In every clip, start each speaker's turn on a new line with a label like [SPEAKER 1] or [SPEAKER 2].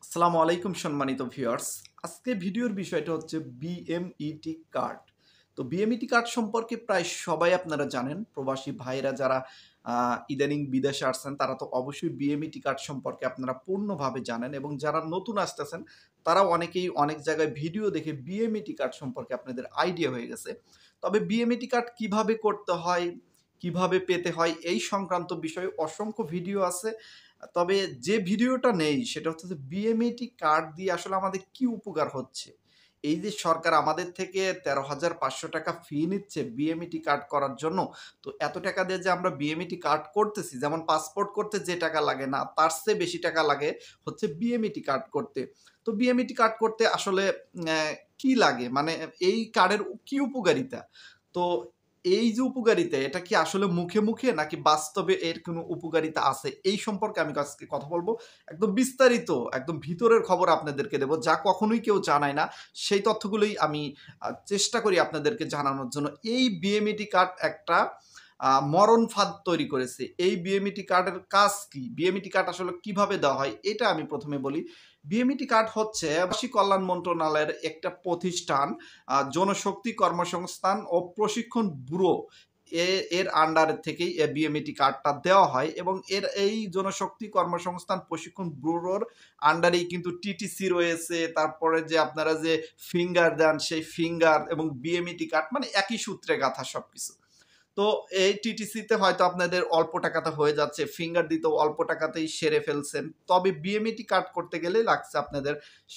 [SPEAKER 1] আসসালামু আলাইকুম সম্মানিত ভিউয়ার্স। আজকে ভিডিওর বিষয়টা হচ্ছে বিএমইটি কার্ড। তো বিএমইটি কার্ড সম্পর্কে প্রায় সবাই আপনারা জানেন। প্রবাসী ভাইরা যারা ইদানিং বিদেশে আসছেন তারা তো অবশ্যই বিএমইটি কার্ড সম্পর্কে আপনারা পূর্ণভাবে জানেন এবং যারা নতুন আসতেছেন তারাও অনেকেই অনেক জায়গায় ভিডিও দেখে বিএমইটি কার্ড সম্পর্কে আপনাদের আইডিয়া হয়ে গেছে। তবে বিএমইটি কার্ড কিভাবে করতে হয়, কিভাবে পেতে হয় এই সংক্রান্ত বিষয়ে অসংখ্য ভিডিও আছে। তবে যে ভিডিওটা নেই সেটা হচ্ছে যে বিএমইটি কার্ড দিয়ে আসলে আমাদের কি উপকার হচ্ছে? এই যে সরকার আমাদের থেকে ৳১৩,৫০০ ফি নিচ্ছে বিএমইটি কার্ড করার জন্য। তো এত টাকা দিয়ে যে আমরা বিএমইটি কার্ড করতেছি, যেমন পাসপোর্ট করতে যে টাকা লাগে না, তার চেয়ে বেশি টাকা লাগে হচ্ছে বিএমইটি কার্ড করতে। তো বিএমইটি কার্ড করতে আসলে কি লাগে? মানে এই কার্ডের কি উপকারিতা? তো এই যে উপকারিতা, এটা কি আসলে মুখে, মুখে নাকি বাস্তবে এর কোনো উপকারিতা আছে? এই সম্পর্কে আমি আজকে কথা বলবো। একদম বিস্তারিত, একদম ভিতরের খবর আপনাদেরকে দেব, যা কখনোই কেউ জানায় না। সেই তথ্যগুলোই আমি চেষ্টা করি আপনাদেরকে জানানোর জন্য। এই বিএমইটি কার্ড একটা মরণ ফাঁদ তৈরি করেছে। এই বিএমইটি কার্ডের কাজ কি? বিএমইটি কার্ড আসলে কিভাবে দেওয়া হয়? এটা আমি ১ম এ বলি। বিএমইটি কার্ড হচ্ছে প্রবাসী কল্যাণ মন্ত্রণালয়ের একটা প্রতিষ্ঠান, জনশক্তি কর্মসংস্থান ও প্রশিক্ষণ ব্যুরো এর আন্ডার থেকেই বিএমইটি কার্ডটা দেওয়া হয় এবং এই জনশক্তি কর্মসংস্থান প্রশিক্ষণ ব্যুরোর আন্ডারেই কিন্তু টিটিসি রয়েছে। তারপরে যে আপনারা যে ফিঙ্গার দেন সেই ফিঙ্গার এবং বিএমইটি কার্ড মানে একই সূত্রে গাঁথা সবকিছু। তো এই টিটিসিতে হয়তো আপনাদের অল্প টাকাতে হয়ে যাচ্ছে, ফিঙ্গার দিতেও অল্প টাকাতেই সেরে ফেলছেন। তবে বিএমইটি কার্ড করতে গেলে লাগছে আপনাদের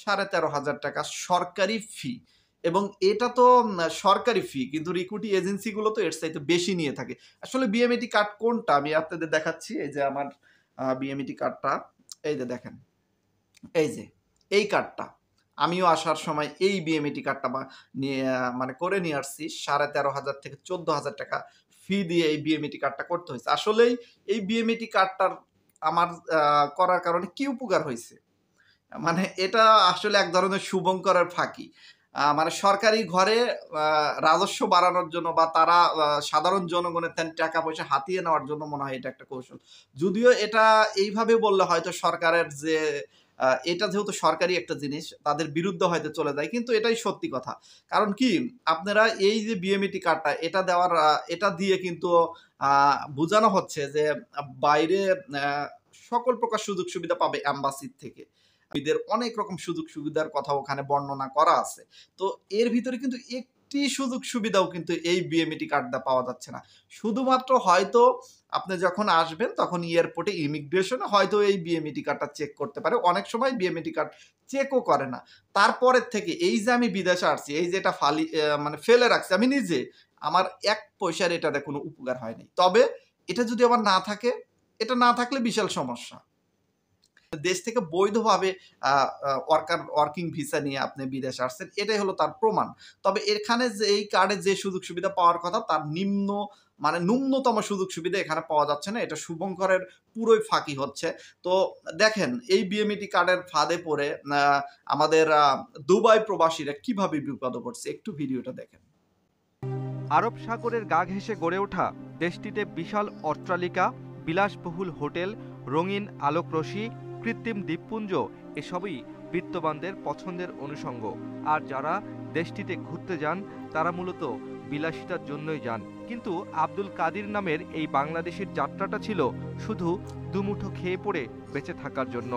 [SPEAKER 1] ৳১৩,৫০০ সরকারি ফি এবং এটা তো সরকারি ফি, কিন্তু রিক্রুটিং এজেন্সিগুলো তো এর চাইতে বেশি নিয়ে থাকে। আসলে বিএমইটি কার্ড কোনটা আমি আপনাদের দেখাচ্ছি। এই যে আমার বিএমইটি কার্ডটা, এই যে দেখেন, এই যে এই কার্ডটা। আমিও আসার সময় এই বিএমইটি কার্ডটা নিয়ে মানে করে নিয়ে আসছি। ৳১৩,৫০০ থেকে ৳১৪,০০০ ফি দিয়ে এই বিএমইটি কার্ডটা করতে হয়েছে। আসলেই এই বিএমইটি কার্ডটার আমার করার কারণে কি উপকার হইছে? মানে এটা আসলে এক ধরনের শুভঙ্করের ফাঁকি। মানে সরকারি ঘরে রাজস্ব বাড়ানোর জন্য বা তারা সাধারণ জনগণের টাকা পয়সা হাতিয়ে নেওয়ার জন্য মনে হয় এটা একটা কৌশল। যদিও এটা এইভাবে বললে হয়তো সরকারের যে এটা যেহেতু সরকারি একটা জিনিস তাদের বিরুদ্ধে হয়তো চলে যায়। কিন্তু এটাই সত্যি কথা। কারণ কি, আপনারা এই যে বিএমইটি কার্ডটা এটা দেওয়ার এটা দিয়ে কিন্তু আ বুঝানো হচ্ছে যে বাইরে আ সকল প্রকার সুযোগ সুবিধা পাবে এম্বাসির থেকে। এদের অনেক রকম সুযোগ সুবিধার কথা ওখানে বর্ণনা করা আছে। তো এর ভিতরে কিন্তু একটি সুযোগ সুবিধাও কিন্তু এই বিএমইটি কার্ডটা পাওয়া যাচ্ছে না। শুধুমাত্র হয়তো আপনি যখন আসবেন তখন এয়ারপোর্টে ইমিগ্রেশনে হয়তো এই বিএমইটি কার্ডটা চেক করতে পারে। অনেক সময় বিএমইটি কার্ড চেকও করে না। তারপরের থেকে এই যে আমি বিদেশে আসছি, এই যে এটা মানে ফেলে রাখছি আমি নিজে, আমার ১ পয়সার এটাতে কোনো উপকার হয় নাই। তবে এটা যদি আমার না থাকে, এটা না থাকলে বিশাল সমস্যা। দেশ থেকে বৈধভাবে আ আ ওয়ার্কিং ভিসা নিয়ে আপনি বিদেশে আসছেন। এটাই হলো তার প্রমাণ। তবে এখানে যে এই কার্ডে যে সুযোগ সুবিধা পাওয়ার কথা তার মানে ন্যূনতম সুযোগ সুবিধা এখানে পাওয়া যাচ্ছে না। এটা শুভঙ্করের পুরোই ফাঁকি হচ্ছে। তো দেখেন এই বিএমইটি কার্ডের ফাঁদে পড়ে আমাদের দুবাই প্রবাসীরা কিভাবে বিপদে পড়ছে। একটু ভিডিওটা দেখেন।
[SPEAKER 2] আরব সাগরের গা ঘেঁষে গড়ে ওঠা দেশটিতে বিশাল অট্টালিকা, বিলাসবহুল হোটেল, রঙিন আলোকরশ্মি, কৃত্রিম দ্বীপপুঞ্জ এসবই বিত্তবানদের পছন্দের অনুষঙ্গ। আর যারা দেশটিতে ঘুরতে যান তারা মূলত বিলাসিতার জন্যই যান। কিন্তু আব্দুল কাদির নামের এই বাংলাদেশের যাত্রাটা ছিল শুধু দুমুঠো খেয়ে পড়ে বেঁচে থাকার জন্য।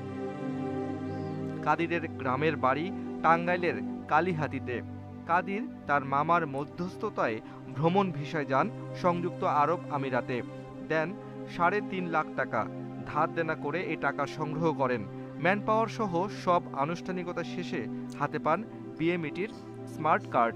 [SPEAKER 2] কাদিরের গ্রামের বাড়ি টাঙ্গাইলের কালিহাতীতে। কাদির তার মামার মধ্যস্থতায় ভ্রমণ ভিসায় যান সংযুক্ত আরব আমিরাতে। দেন ৩.৫ লাখ টাকা। ধার দেনা করে এই টাকা সংগ্রহ করেন। ম্যান পাওয়ার সহ সব আনুষ্ঠানিকতা শেষে হাতে পান বিএমইটির স্মার্ট কার্ড।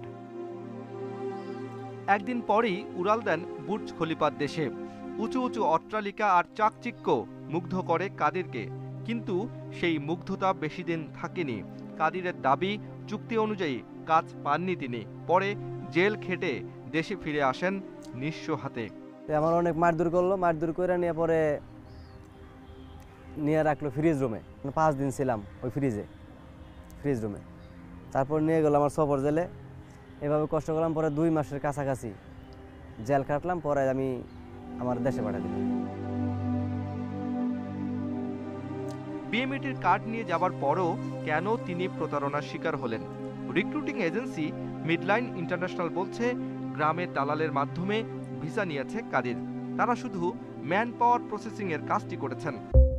[SPEAKER 2] একদিন পরেই উড়াল দেন বুর্জ খলিফার দেশে। উঁচু উঁচু অট্টালিকা আর চাকচিক্য মুগ্ধ করে কাদিরকে। কিন্তু সেই মুগ্ধতা বেশি দিন থাকেনি। কাদিরের দাবি, চুক্তি অনুযায়ী কাজ পাননি তিনি। পরে জেল খেটে দেশে ফিরে আসেন নিঃস্ব হাতে।
[SPEAKER 3] আমার অনেক মারধর করলো, মারধর করে নিয়ে পরে নিয়ে রাখলো ফ্রিজ রুমে। 5 দিন ছিলাম ওই ফ্রিজ রুমে। তারপর নিয়ে গেলো আমার সফর জেলে। এভাবে কষ্ট করলাম, পরে 2 মাসের কাছাকাছি জেল কাটলাম। পরে আমি আমার দেশে পাঠিয়ে দিলাম।
[SPEAKER 2] বিএমইটির কার্ড নিয়ে যাবার পরও কেন তিনি প্রতারণার শিকার হলেন? রিক্রুটিং এজেন্সি মিডলাইন ইন্টারন্যাশনাল বলছে, গ্রামের দালালের মাধ্যমে ভিসা নিয়েছে কাদির। তারা শুধু ম্যান পাওয়ার প্রসেসিং এর কাজটি করেছেন।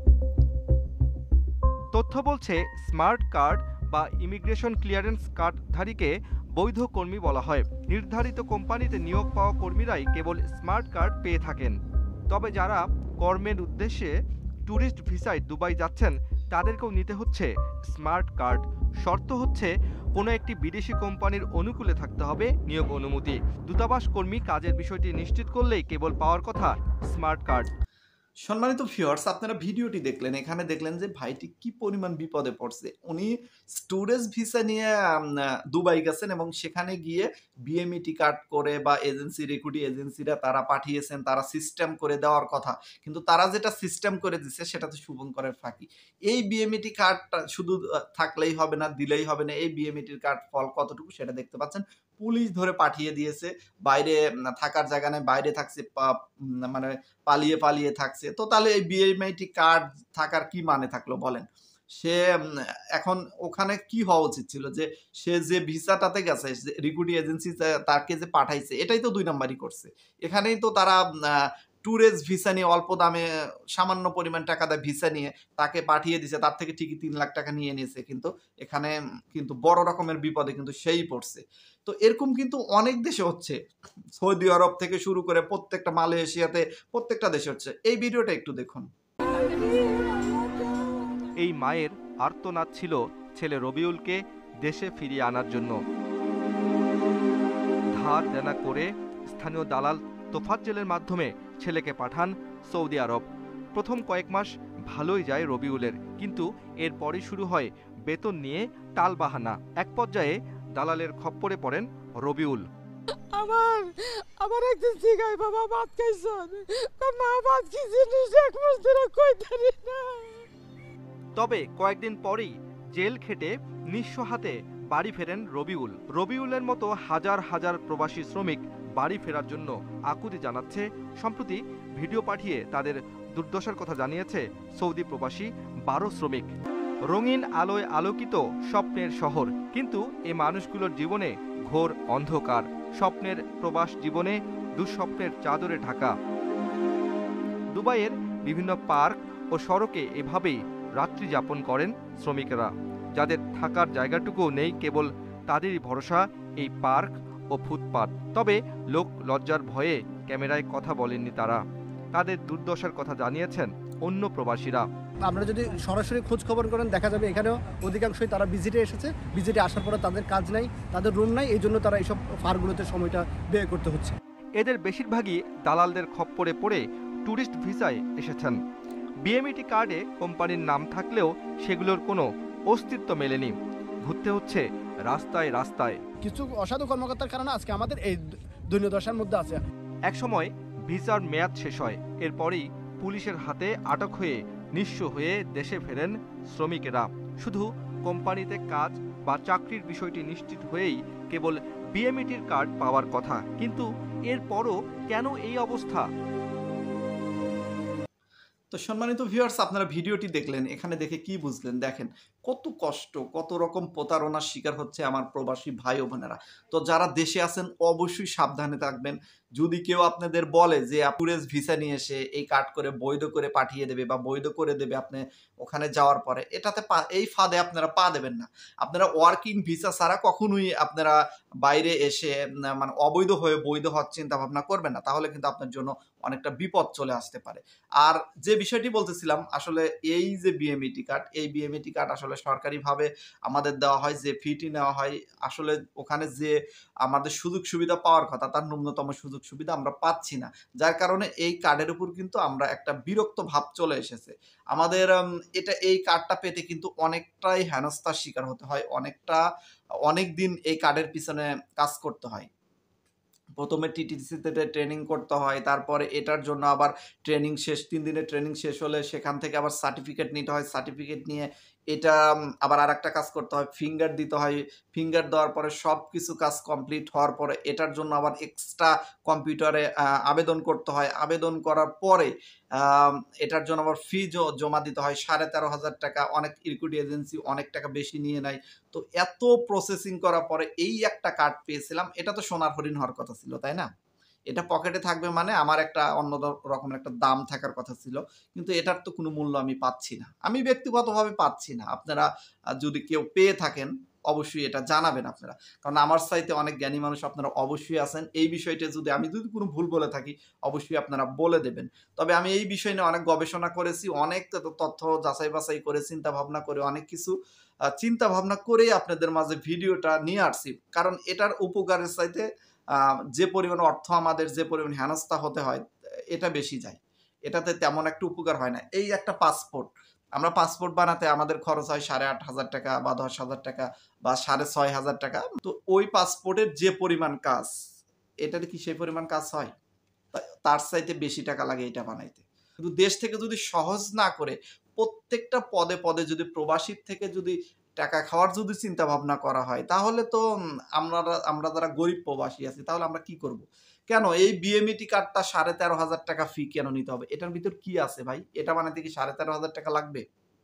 [SPEAKER 2] তথ্য বলছে, স্মার্ট কার্ড বা ইমিগ্রেশন ক্লিয়ারেন্স কার্ডধারীকে বৈধ কর্মী বলা হয়। নির্ধারিত কোম্পানিতে নিয়োগ পাওয়া কর্মীরাই কেবল স্মার্ট কার্ড পেয়ে থাকেন। তবে যারা কর্মের উদ্দেশ্যে ট্যুরিস্ট ভিসায় দুবাই যাচ্ছেন তাদেরকেও নিতে হচ্ছে স্মার্ট কার্ড। শর্ত হচ্ছে কোনো একটি বিদেশি কোম্পানির অনুকূলে থাকতে হবে নিয়োগ অনুমতি। দূতাবাস কর্মী কাজের বিষয়টি নিশ্চিত করলেই কেবল পাওয়ার কথা স্মার্ট কার্ড।
[SPEAKER 1] সম্মানিত ভিউয়ার্স, আপনারা ভিডিওটি দেখলেন, এখানে দেখলেন যে ভাইটি কি পরিমাণ বিপদে পড়ছে। উনি স্টুডেন্ট ভিসা নিয়ে দুবাই গেছেন এবং সেখানে গিয়ে বিএমইটি কার্ড করে বা এজেন্সি রিক্রুটিং এজেন্সিরা তারা পাঠিয়েছেন, তারা সিস্টেম করে দেওয়ার কথা, কিন্তু তারা যেটা সিস্টেম করে দিচ্ছে সেটা তো শুভঙ্করের ফাঁকি। এই বিএমইটি কার্ডটা শুধু থাকলেই হবে না, দিলেই হবে না। এই বিএমইটির কার্ড ফল কতটুকু সেটা দেখতে পাচ্ছেন। পুলিশ ধরে পাঠিয়ে দিয়েছে, বাইরে থাকার জায়গা নেই, বাইরে থাকছে, মানে পালিয়ে পালিয়ে থাকছে। তো তাহলে এই বিএমআইটি কার্ড থাকার কি মানে থাকলো বলেন? সে এখন ওখানে কি হওয়া উচিত ছিল, যে সে যে ভিসাটাতে গেছে, রিক্রুটিং এজেন্সি তাকে যে পাঠাইছে, এটাই তো 2 নাম্বারই করছে। এখানেই তো তারা ট্যুরিস্ট ভিসা নিয়ে অল্প দামে সামান্য পরিমাণ টাকা দিয়ে ভিসা নিয়ে তাকে পাঠিয়ে দিছে, তার থেকে ঠিকই 3 লাখ টাকা নিয়ে নিয়েছে, কিন্তু এখানে কিন্তু বড় রকমের বিপদে কিন্তু সেই পড়ছে। তো এরকম কিন্তু অনেক দেশে হচ্ছে, সৌদি আরব থেকে শুরু করে প্রত্যেকটা, মালয়েশিয়াতে, প্রত্যেকটা দেশে হচ্ছে। এই ভিডিওটা একটু দেখুন।
[SPEAKER 2] এই মায়ের আর্তনাদ ছিল ছেলে রবিউলকে দেশে ফিরিয়ে আনার জন্য। ধার দেনা করে স্থানীয় দালাল তোফাজ্জলের মাধ্যমে ছেলেকে পাঠান সৌদি আরব। প্রথম কয়েক মাস ভালোই যায় রবিউলের, কিন্তু এরপরই শুরু হয় বেতন নিয়ে টালবাহানা। এক পর্যায়ে দালালের খপ্পরে পড়েন রবিউল।
[SPEAKER 4] আমার একদিন জিগাই, বাবা ভাত খাইছন? মা ভাত কি জিনিস, 1 মাস ধরে কইতারি না।
[SPEAKER 2] তবে কয়েকদিন পরেই জেল খেটে নিঃস্ব হাতে বাড়ি ফেরেন রবিউল। রবিউলের মতো হাজার হাজার প্রবাসী শ্রমিক বাড়ি ফেরার জন্য আকুতি জানাচ্ছে। সম্প্রতি ভিডিও পাঠিয়ে তাদের দুর্দশার কথা জানিয়েছে সৌদি প্রবাসী 12 শ্রমিক। রঙিন আলোয় আলোকিত স্বপ্নের শহর, কিন্তু এ মানুষগুলোর জীবনে ঘোর অন্ধকার। স্বপ্নের প্রবাস জীবনে দুঃস্বপ্নের চাদরে ঢাকা। দুবাইয়ের বিভিন্ন পার্ক ও সড়কে এভাবেই রাত্রি যাপন করেন শ্রমিকেরা, যাদের থাকার জায়গাটুকুও নেই। কেবল তাদেরই ভরসা এই পার্ক ও ফুটপাত। তবে লোক লজ্জার ভয়ে ক্যামেরায় কথা বলেননি তারা। তাদের দুর্দশার কথা জানিয়েছেন অন্য প্রবাসীরা।
[SPEAKER 5] আপনারা যদি সরাসরি খোঁজ খবর করেন, দেখা যাবে এখানেও অধিকাংশই তারা ভিজিটে এসেছে। ভিজিটে আসার পরে তাদের কাজ নাই, তাদের রুম নাই, এই জন্য তারা এইসব পার্কগুলোতে সময়টা ব্যয় করতে হচ্ছে।
[SPEAKER 2] এদের বেশিরভাগই দালালদের খপ্পরে পড়ে ট্যুরিস্ট ভিসায় এসেছেন। বিএমইটি কার্ডে কোম্পানির নাম থাকলেও সেগুলোর কোনো অস্তিত্ব মেলেনি। ঘুরতে হচ্ছে রাস্তায় রাস্তায়।
[SPEAKER 5] কিছু অসাধু কর্মকর্তার কারণে আজকে আমাদের এই দৈন্যদশার মধ্যে আছে।
[SPEAKER 2] একসময় ভিসার মেয়াদ শেষ হয়, এরপরই পুলিশের হাতে আটক হয়ে নিঃস্ব হয়ে দেশে ফেরেন শ্রমিকেরা। শুধু কোম্পানিতে কাজ বা চাকরির বিষয়টি নিশ্চিত হয়েই কেবল বিএমইটির কার্ড পাওয়ার কথা, কিন্তু এরপরও কেন এই অবস্থা?
[SPEAKER 1] তো সম্মানিত ভিউয়ার্স, আপনারা ভিডিওটি দেখলেন, এখানে দেখে কি বুঝলেন? দেখেন কত কষ্ট, কত রকম প্রতারণার শিকার হচ্ছে আমার প্রবাসী ভাই ও বোনেরা। তো যারা দেশে আছেন অবশ্যই সাবধানে থাকবেন। যদি কেউ আপনাদের বলে যে ট্যুরিস্ট ভিসা নিয়ে এসে এই কার্ড করে বৈধ করে পাঠিয়ে দেবে বা বৈধ করে দেবে আপনি ওখানে যাওয়ার পরে, এটাতে এই ফাঁদে আপনারা পা দেবেন না। আপনারা ওয়ার্কিং ভিসা ছাড়া কখনোই আপনারা বাইরে এসে মানে অবৈধ হয়ে বৈধ হওয়ার চিন্তা ভাবনা করবেন না, তাহলে কিন্তু আপনার জন্য অনেকটা বিপদ চলে আসতে পারে। আর যে বিষয়টি বলতেছিলাম, আসলে এই যে বিএমইটি কার্ড, এই বিএমইটি কার্ড আসলে সরকারিভাবে আমাদের দেওয়া হয়, যে ফিটি নেওয়া হয়, আসলে ওখানে যে আমাদের সুযোগ সুবিধা পাওয়ার কথা তার ন্যূনতম সুযোগ সুবিধা আমরা পাচ্ছি না। যার কারণে এই কার্ডের উপর কিন্তু আমরা একটা বিরক্ত ভাব চলে এসেছে আমাদের। এই কার্ডটা পেতে কিন্তু অনেকটাই হেনস্থার শিকার হতে হয়, অনেক দিন এই কার্ডের পিছনে কাজ করতে হয়। প্রথমে টিটিসিতে ট্রেনিং করতে হয়, তারপরে এটার জন্য আবার ট্রেনিং শেষ, 3 দিনের ট্রেনিং শেষ হলে সেখান থেকে আবার সার্টিফিকেট নিতে হয়। সার্টিফিকেট নিয়ে এটা আবার আরেকটা কাজ করতে হয়, ফিঙ্গার দিতে হয়। ফিঙ্গার দেওয়ার পরে সব কিছু কাজ কমপ্লিট হওয়ার পরে এটার জন্য আবার এক্সট্রা কম্পিউটারে আবেদন করতে হয়। আবেদন করার পরে এটার জন্য আবার ফি জমা দিতে হয় 13,500 টাকা। অনেক ইকুইটি এজেন্সি অনেক টাকা বেশি নিয়ে নেয়। তো এত প্রসেসিং করার পরে এই একটা কার্ড পেয়েছিলাম। এটা তো সোনার হরিণ হওয়ার কথা ছিল, তাই না? এটা পকেটে থাকবে মানে আমার একটা অন্য রকমের একটা দাম থাকার কথা ছিল, কিন্তু এটার তো কোনো মূল্য আমি পাচ্ছি না, আমি ব্যক্তিগতভাবে পাচ্ছি না। আপনারা যদি কেউ পেয়ে থাকেন অবশ্যই এটা জানাবেন আপনারা, কারণ আমার চাইতে অনেক জ্ঞানী মানুষ আপনারা অবশ্যই আছেন। এই বিষয়টা আমি যদি কোনো ভুল বলে থাকি অবশ্যই আপনারা বলে দেবেন। তবে আমি এই বিষয় নিয়ে অনেক গবেষণা করেছি, অনেক তথ্য যাচাই বাছাই করে চিন্তা ভাবনা করে অনেক কিছু চিন্তা ভাবনা করেই আপনাদের মাঝে ভিডিওটা নিয়ে আসছি। কারণ এটার উপকারের চাইতে যে পরিমাণ অর্থ আমাদের, যে পরিমাণ হেনস্থা হতে হয়, এটা বেশি যায়। এটাতে তেমন একটা উপকার হয় না। এই একটা পাসপোর্ট, আমরা পাসপোর্ট বানাতে আমাদের খরচ হয় 8,500 টাকা বা 10,000 টাকা বা 6,500 টাকা। তো ওই পাসপোর্টের যে পরিমাণ কাজ, এটার কি সেই পরিমাণ কাজ হয়? তার চাইতে বেশি টাকা লাগে এটা বানাইতে। কিন্তু দেশ থেকে যদি সহজ না করে প্রত্যেকটা পদে পদে যদি প্রবাসীর থেকে যদি টাকা খাওয়ার যদি চিন্তা ভাবনা করা হয়, তাহলে তো আমরা যারা গরিব প্রবাসী আছি তাহলে আমরা কি করব? কেন এই বিএমইটি কার্ডটা 13,500 টাকা ফি কেন নিতে হবে? এটার ভিতর কি আছে ভাই? এটা বানাতে কি 13,500 টাকা লাগবে?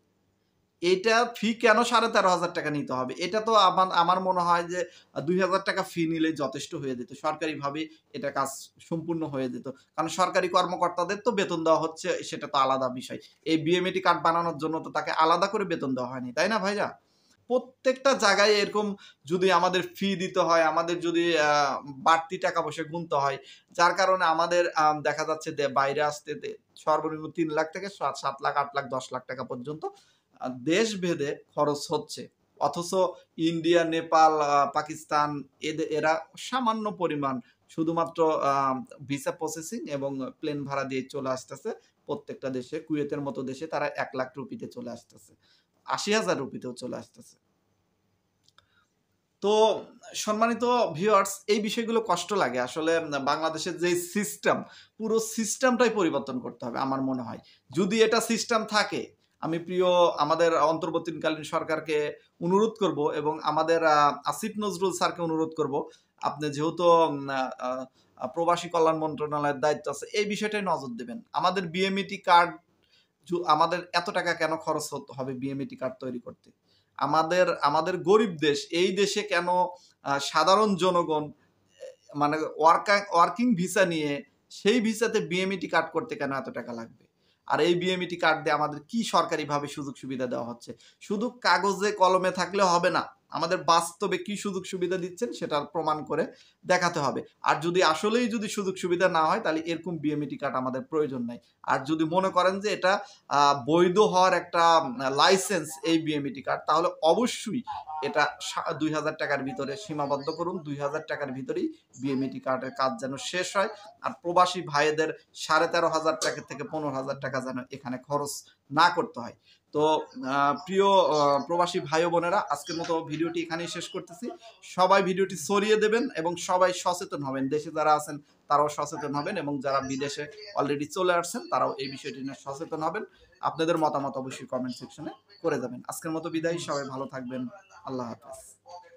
[SPEAKER 1] এটা ফি কেন 13,500 টাকা নিতে হবে? এটা তো আমার মনে হয় যে 2,000 টাকা ফি নিলেই যথেষ্ট হয়ে যেত। সরকারিভাবে এটা কাজ সম্পূর্ণ হয়ে যেত। কারণ সরকারি কর্মকর্তাদের তো বেতন দেওয়া হচ্ছে, সেটা তো আলাদা বিষয়। এই বিএমইটি কার্ড বানানোর জন্য তো তাকে আলাদা করে বেতন দেওয়া হয়নি, তাই না ভাইরা? প্রত্যেকটা জায়গায় এরকম যদি আমাদের ফি দিতে হয়, আমাদের যদি বাড়তি টাকা পয়সা গুনতে হয়, যার কারণে আমাদের দেখা যাচ্ছে বাইরে আসতে সর্বনিম্ন 3 লাখ থেকে 7 লাখ, 8 লাখ, 10 লাখ টাকা পর্যন্ত দেশ ভেদে খরচ হচ্ছে। অথচ ইন্ডিয়া, নেপাল, পাকিস্তান এরা সামান্য পরিমাণ শুধুমাত্র ভিসা প্রসেসিং এবং প্লেন ভাড়া দিয়ে চলে আসতেছে প্রত্যেকটা দেশে। কুয়েতের মতো দেশে তারা 1 লাখ রুপিতে চলে আসতেছে, 80,000 রুপিতেও চলে আসতেছে। তো সম্মানিত ভিউয়ার্স, এই বিষয়গুলো কষ্ট লাগে আসলে। বাংলাদেশের যে সিস্টেম, পুরো সিস্টেমটাই পরিবর্তন করতে হবে আমার মনে হয়। যদি এটা সিস্টেম থাকে, আমি আমাদের অন্তর্বর্তীকালীন সরকারকে অনুরোধ করব এবং আমাদের আসিফ নজরুল স্যারকে অনুরোধ করব, আপনি যেহেতু প্রবাসী কল্যাণ মন্ত্রণালয়ের দায়িত্ব আছে, এই বিষয়টাই নজর দেবেন। আমাদের বিএমইটি কার্ড, আমাদের এত টাকা কেন খরচ হবে বিএমইটি কার্ড তৈরি করতে? আমাদের গরিব দেশ, এই দেশে কেন সাধারণ জনগণ মানে ওয়ার্কিং ভিসা নিয়ে সেই ভিসাতে বিএমইটি কার্ড করতে কেন এত টাকা লাগবে? আর এই বিএমইটি কার্ড দিয়ে আমাদের কি সরকারিভাবে সুযোগ সুবিধা দেওয়া হচ্ছে? শুধু কাগজে কলমে থাকলে হবে না, আমাদের বাস্তবে কি সুযোগ সুবিধা দিচ্ছেন সেটা প্রমাণ করে দেখাতে হবে। আর যদি আসলেই সুযোগ সুবিধা না হয়, তাহলে এরকম বিএমইটি কার্ড আমাদের প্রয়োজন নাই। আর যদি মনে করেন যে এটা বৈধ হওয়ার একটা লাইসেন্স এই বিএমইটি কার্ড, তাহলে অবশ্যই এটা 2,000 টাকার ভিতরে সীমাবদ্ধ করুন। 2,000 টাকার ভিতরেই বিএমইটি কার্ডের কাজ যেন শেষ হয়। আর প্রবাসী ভাইদের 13,500 টাকা থেকে 15,000 টাকা যেন এখানে খরচ না করতে হয়। তো প্রিয় প্রবাসী ভাই ও বোনেরা, আজকের মতো ভিডিওটি এখানেই শেষ করতেছি। সবাই ভিডিওটি ছড়িয়ে দেবেন এবং সবাই সচেতন হবেন। দেশে যারা আছেন তারাও সচেতন হবেন এবং যারা বিদেশে অলরেডি চলে আসছেন তারাও এই বিষয়টি নিয়ে সচেতন হবেন। আপনাদের মতামত অবশ্যই কমেন্ট সেকশনে করে যাবেন। আজকের মতো বিদায়, সবাই ভালো থাকবেন। আল্লাহ হাফেজ।